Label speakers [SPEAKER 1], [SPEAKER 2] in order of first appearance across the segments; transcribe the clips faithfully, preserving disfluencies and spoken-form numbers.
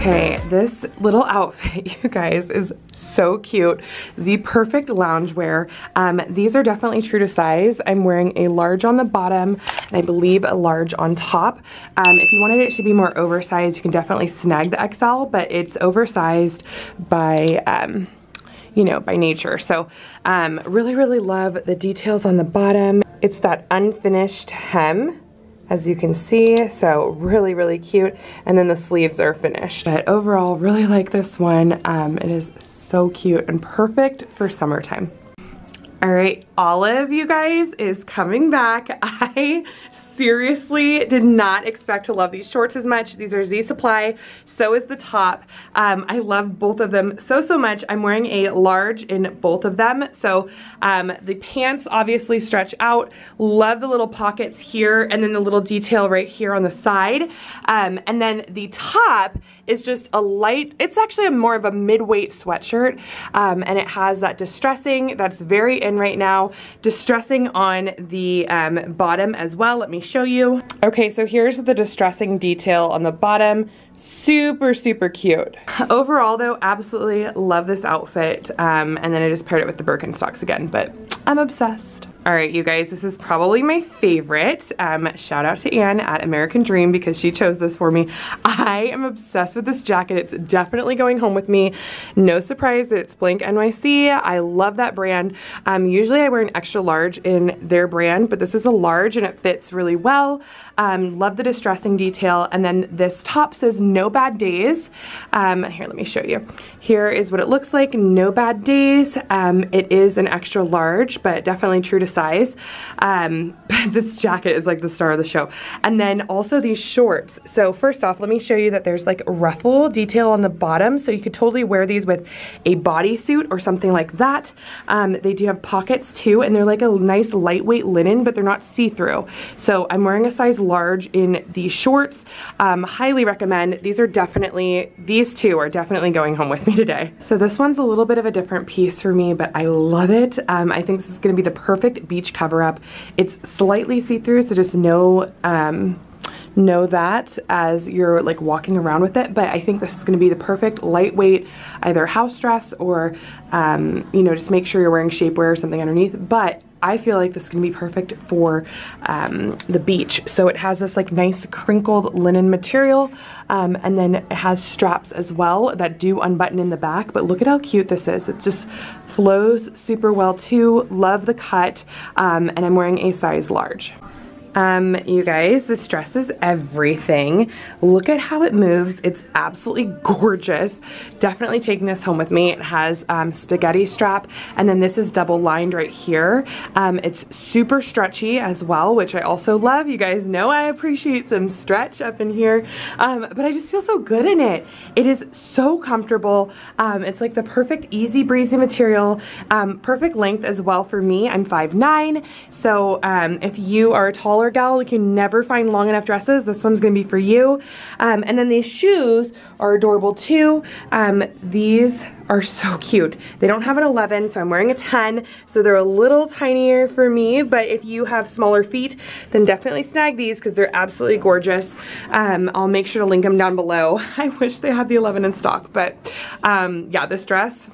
[SPEAKER 1] Okay, this little outfit, you guys, is so cute. The perfect loungewear. Um, these are definitely true to size. I'm wearing a large on the bottom and I believe a large on top. Um, if you wanted it to be more oversized, you can definitely snag the X L, but it's oversized by, um, you know, by nature. So um, really, really love the details on the bottom. It's that unfinished hem, as you can see, so really, really cute. And then the sleeves are finished. But overall, really like this one. Um, it is so cute and perfect for summertime. All right, Olive, you guys, is coming back. I seriously did not expect to love these shorts as much. These are Z Supply, so is the top. Um, I love both of them so, so much. I'm wearing a large in both of them. So um, the pants obviously stretch out. Love the little pockets here and then the little detail right here on the side. Um, and then the top is just a light, it's actually a more of a mid-weight sweatshirt. Um, and it has that distressing that's very in right now. Distressing on the um, bottom as well. Let me show you. Okay, so here's the distressing detail on the bottom. Super, super cute. Overall though, absolutely love this outfit. Um, and then I just paired it with the Birkenstocks again, but I'm obsessed. All right, you guys, this is probably my favorite. Um, shout out to Anne at American Dream because she chose this for me. I am obsessed with this jacket. It's definitely going home with me. No surprise that it's Blank N Y C. I love that brand. Um, usually I wear an extra large in their brand, but this is a large and it fits really well. Um, love the distressing detail. And then this top says no bad days. Um, here, let me show you. Here is what it looks like, no bad days. Um, it is an extra large, but definitely true to size. Um, but this jacket is like the star of the show. And then also these shorts. So first off, let me show you that there's like ruffle detail on the bottom. So you could totally wear these with a bodysuit or something like that. Um, they do have pockets too, and they're like a nice lightweight linen, but they're not see-through. So I'm wearing a size large in these shorts. Um, highly recommend. These are definitely, these two are definitely going home with me today. So this one's a little bit of a different piece for me, but I love it. Um, I think this is gonna be the perfect beach cover-up. It's slightly see-through, so just know um, know that as you're like walking around with it. But I think this is going to be the perfect lightweight either house dress or um, you know, just make sure you're wearing shapewear or something underneath. But I feel like this is going to be perfect for um, the beach. So it has this like nice crinkled linen material, um, and then it has straps as well that do unbutton in the back. But look at how cute this is. It just flows super well too. Love the cut, um, and I'm wearing a size large. Um, you guys, this dress is everything. Look at how it moves. It's absolutely gorgeous. Definitely taking this home with me. It has um, spaghetti strap, and then this is double lined right here. Um, it's super stretchy as well, which I also love. You guys know I appreciate some stretch up in here, um, but I just feel so good in it. It is so comfortable. Um, it's like the perfect easy breezy material, um, perfect length as well for me. I'm five nine, so um, if you are a taller gal, you can never find long enough dresses, this one's gonna be for you. Um, and then these shoes are adorable too. Um, these are so cute. They don't have an eleven, so I'm wearing a ten, so they're a little tinier for me, but if you have smaller feet, then definitely snag these because they're absolutely gorgeous. Um, I'll make sure to link them down below. I wish they had the eleven in stock, but um, yeah, this dress,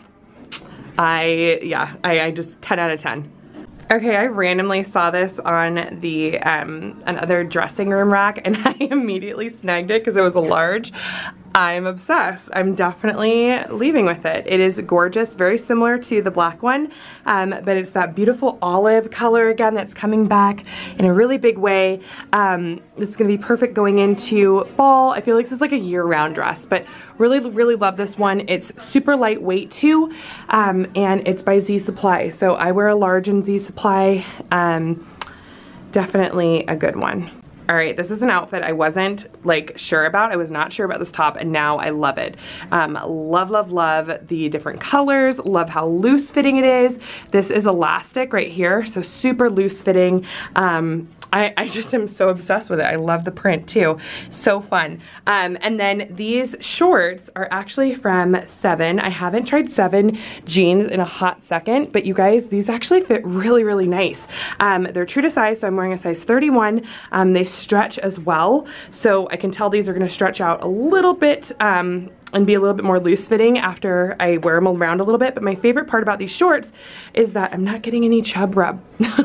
[SPEAKER 1] I, yeah, I, I just ten out of ten. Okay, I randomly saw this on the um, another dressing room rack and I immediately snagged it because it was a large. I'm obsessed. I'm definitely leaving with it. It is gorgeous, very similar to the black one, um, but it's that beautiful olive color again that's coming back in a really big way. Um, it's gonna be perfect going into fall. I feel like this is like a year-round dress, but really, really love this one. It's super lightweight too, um, and it's by Z Supply. So I wear a large in Z Supply. Um, definitely a good one. All right, this is an outfit I wasn't like sure about. I was not sure about this top, and now I love it. Um, love, love, love the different colors. Love how loose fitting it is. This is elastic right here, so super loose fitting. Um, I, I just am so obsessed with it. I love the print too. So fun. Um, and then these shorts are actually from Seven. I haven't tried Seven jeans in a hot second, but you guys, these actually fit really, really nice. Um, they're true to size, so I'm wearing a size thirty-one. Um, they stretch as well, so I can tell these are gonna stretch out a little bit um, and be a little bit more loose fitting after I wear them around a little bit. But my favorite part about these shorts is that I'm not getting any chub rub.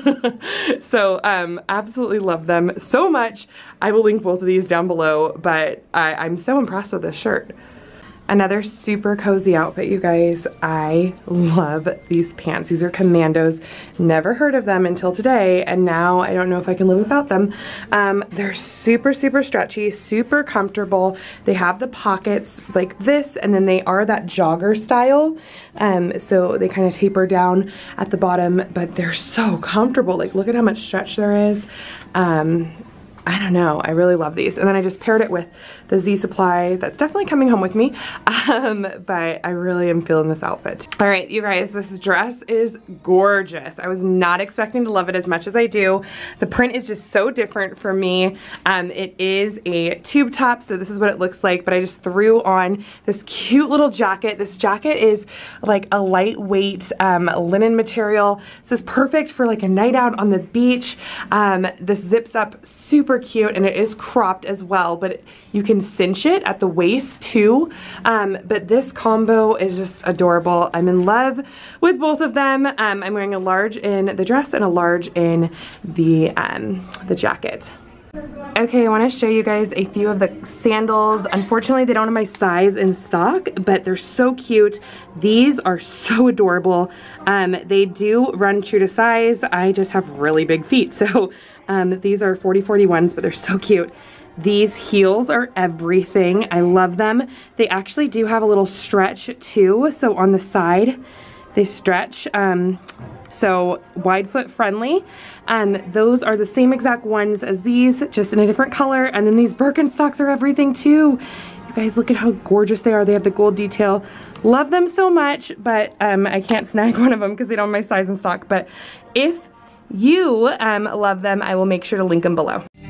[SPEAKER 1] So um, absolutely love them so much. I will link both of these down below, but I, I'm so impressed with this shirt. Another super cozy outfit, you guys. I love these pants. These are Commandos. Never heard of them until today, and now I don't know if I can live without them. Um, they're super, super stretchy, super comfortable. They have the pockets like this, and then they are that jogger style. Um, so they kind of taper down at the bottom, but they're so comfortable. Like, look at how much stretch there is. Um, I don't know, I really love these. And then I just paired it with the Z Supply. That's definitely coming home with me, um, but I really am feeling this outfit. All right, you guys, this dress is gorgeous. I was not expecting to love it as much as I do. The print is just so different for me. Um, it is a tube top, so this is what it looks like, but I just threw on this cute little jacket. This jacket is like a lightweight um, linen material. This is perfect for like a night out on the beach. Um, this zips up super cute, and it is cropped as well, but you can cinch it at the waist too. Um, but this combo is just adorable. I'm in love with both of them. Um, I'm wearing a large in the dress and a large in the, um, the jacket. Okay, I want to show you guys a few of the sandals. Unfortunately, they don't have my size in stock, but they're so cute. These are so adorable. Um, they do run true to size. I just have really big feet, so um, these are forty forty-ones, but they're so cute. These heels are everything. I love them. They actually do have a little stretch too, so on the side they stretch. Um, so wide foot friendly. Um, those are the same exact ones as these, just in a different color. And then these Birkenstocks are everything too. You guys, look at how gorgeous they are. They have the gold detail. Love them so much, but um, I can't snag one of them because they don't have my size in stock. But if you um, love them, I will make sure to link them below.